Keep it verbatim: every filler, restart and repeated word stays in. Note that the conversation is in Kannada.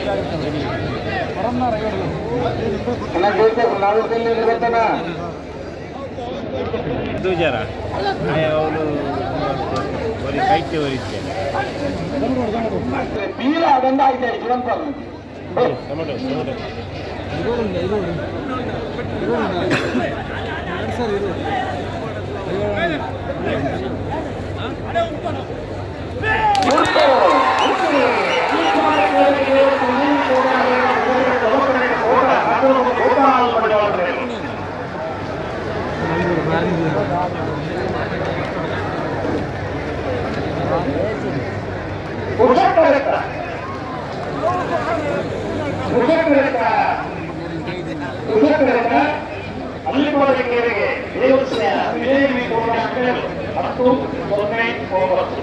ಜರ ಅವನು ಕೈತೆ ಹೊರಿದ್ದೆ ಬೀರ ಅದಂಡ ಆಯ್ತು ಟೊಮೆಟೊ ಅಲ್ಲಿ ದೇವಸ್ಥಾನ ವಿಜಯ ಹತ್ತು ಸೊನ್ನೆ ಒಂಬತ್ತು